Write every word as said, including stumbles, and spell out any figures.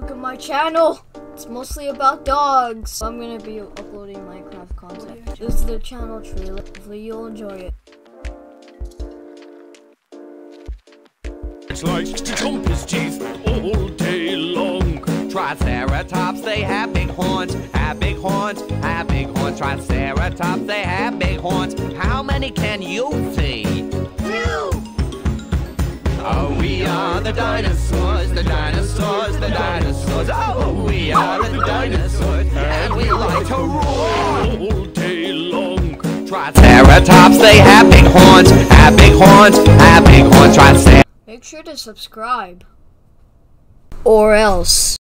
Look at my channel. It's mostly about dogs. I'm gonna be uploading Minecraft content. This is the channel trailer. Hopefully you'll enjoy it. It likes to chomp his teeth all day long. Triceratops, they have big horns, have big horns, have big horns. Triceratops, they have big horns. How many can you see? Two! Oh, we are the dinosaurs, the dinosaurs, the dinosaurs. Oh, we are the dinosaurs, and we like to roar All day long. Triceratops, they have big horns, have big horns, have big horns. Triceratops. Make sure to subscribe. Or else.